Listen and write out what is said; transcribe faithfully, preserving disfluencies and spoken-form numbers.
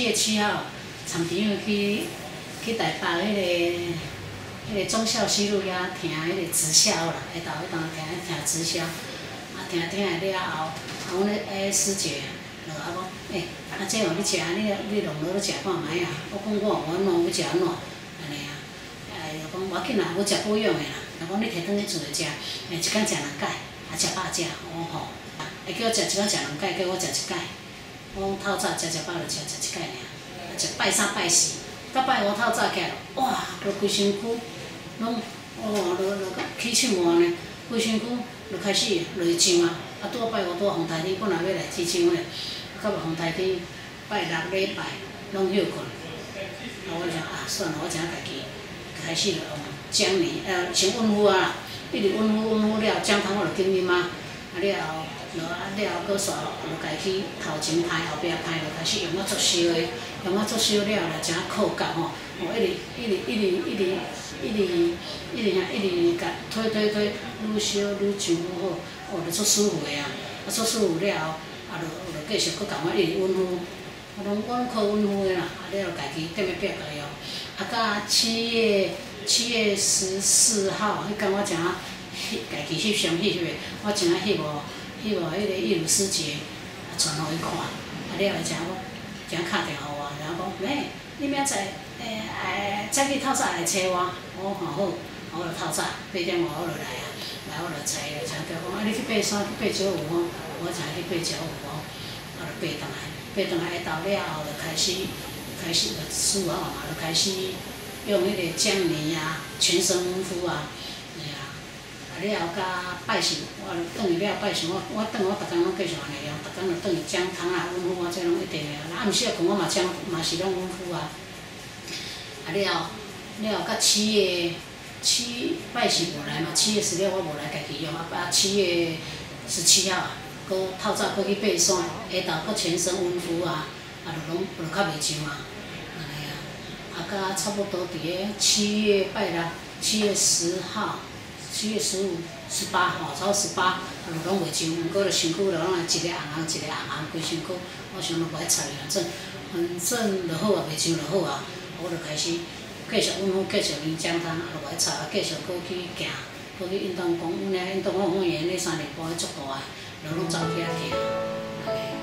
月七号，厂长要去去台北迄、那个。 迄个忠孝西路遐听迄个直销啦，下昼迄当听听直销，啊听听下了后，啊阮咧诶师姐，就啊讲，诶，啊这哦你食，你你弄落去食看卖啊。我讲我我弄要食安怎，安尼啊，哎，就讲无要紧啦，我食保养的啦。就讲你摕转去厝里食，诶，一工食两摆，啊食饱食，我吼，会叫我食一摆食两摆，叫我食一摆。我透早食食饱就食食一摆尔，啊食拜三拜四，到拜五透早起来，哇，落规身躯。 拢哦，落落起手汗呢，规身躯就开始落痒啊！啊，拄拜五拄风台天，本来要来铁枪咧，到风台天拜六礼拜拢休困。啊，我就啊，算了，我只家己开始就用姜泥，呃，先温敷啊，一直温敷温敷了，姜汤我就紧啉啊，啊了后，了啊了后，搁煞就家己头前拍后壁拍，就开始用啊作烧的，用啊作烧了了，真靠感吼，哦，一直一直一直一直。 一直一直遐一直甲推推推，愈烧愈上愈好，哦，就足舒服的啊！啊，足舒服了后，啊，就就继续搁共我一直温敷，我拢我拢靠温敷的啦，啊了家己踮咧壁家用。啊，到七月七月十四号，迄天我正啊翕家己翕相翕翕的，我正啊翕无翕无迄个艺如师姐，啊传互伊看，啊了后正我正敲电话我，然后讲，喂，你明仔载诶哎早起透早来找我。 我吼好，我就透早八点外我就来啊，来我就找就请叫讲啊，你去爬山去爬九五吼，我才去爬九五吼，我就爬倒来，爬倒来下昼了后就开始开始就四五号嘛，就开始用迄个姜泥啊，全身温敷啊，哎啊，啊了后甲拜神，我就转去了拜神，我我转我逐工拢继续安尼用，逐工就转去姜汤啊温敷啊，这拢一定的啊，暗时啊困我嘛姜嘛是拢温敷啊，啊了后。 了后，到七月七拜是无来嘛，七月十六我无来家己用，啊啊七月十七号啊，搁透早搁去爬山，下昼搁全身温敷啊，啊就拢就较袂痒啊，安尼啊，啊到差不多伫个七月拜六，七月十号、七月十五、十八吼，差不多十八，啊就拢袂痒，毋过就身躯就拢一个红红一个红红规身躯，我想都无爱插伊，反正反正就好啊，袂痒就好啊，我就开始。 继续温敷，继续啉姜汤，啊，就袂插，啊，继续搁去行，搁去运动讲，阮遐运动，我讲伊那三礼拜足大个，就拢走起来行，安尼。